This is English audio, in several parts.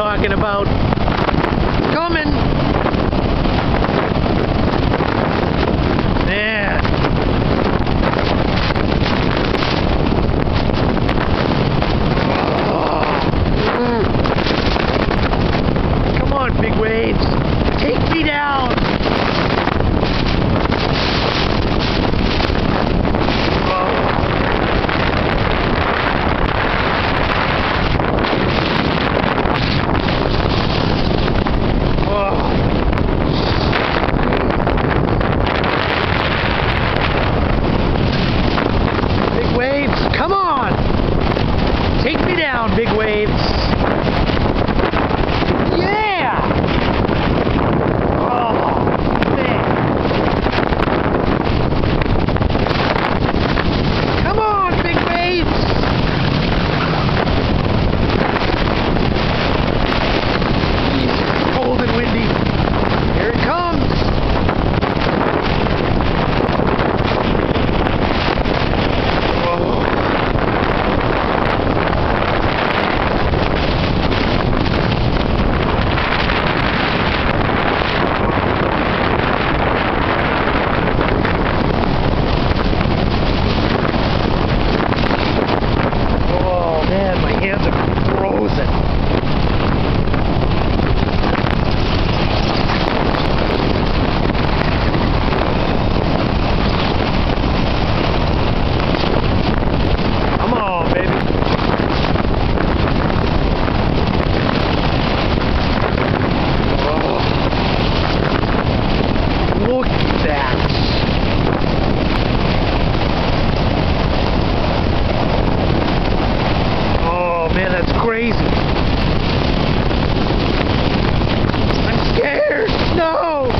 talking about. It's coming. Man. Come on, big waves. Take me down. Come on! Take me down, big waves! Yeah! Oh, man! Come on, big waves! Cold and windy. Here it comes! Man, that's crazy. I'm scared. No.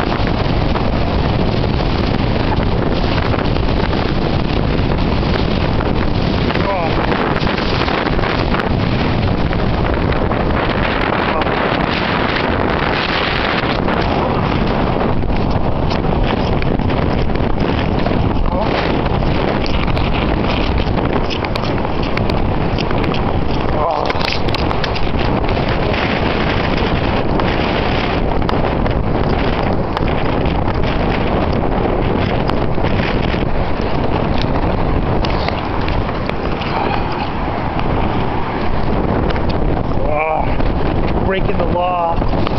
Breaking the law.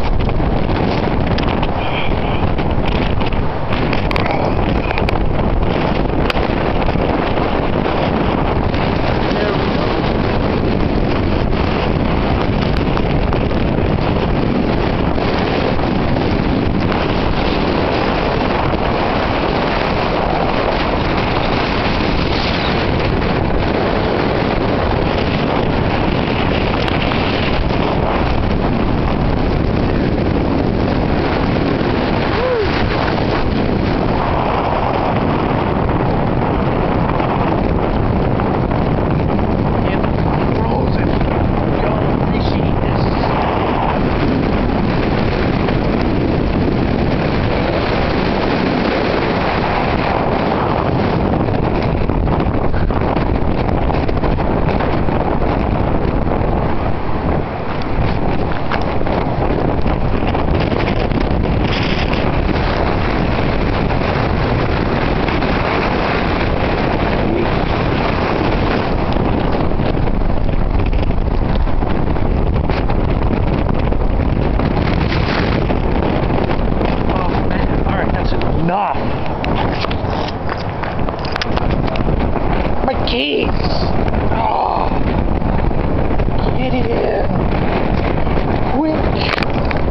Enough. My keys. Oh, get in. Quick.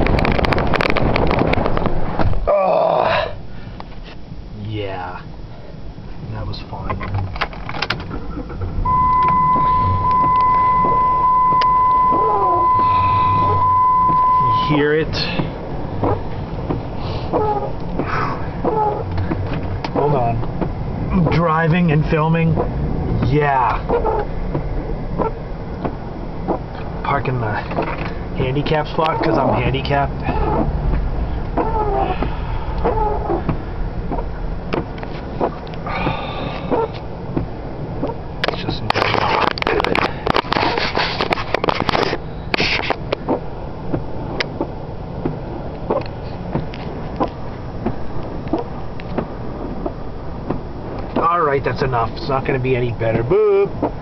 Oh, yeah. That was fun. You hear it? Hold on. Driving and filming? Yeah. Parking the handicap spot because I'm handicapped. It's just Alright, that's enough. It's not going to be any better. Boop.